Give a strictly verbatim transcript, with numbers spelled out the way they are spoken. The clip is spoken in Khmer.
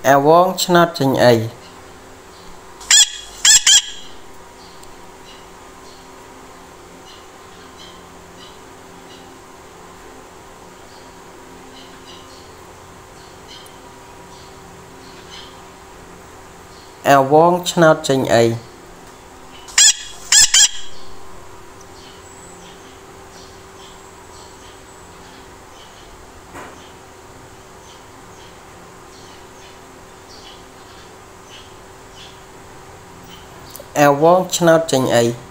អាវងឆ្នោតចេញអីអាវងឆ្នោតចេញអីអាវងឆ្នោតចេញអី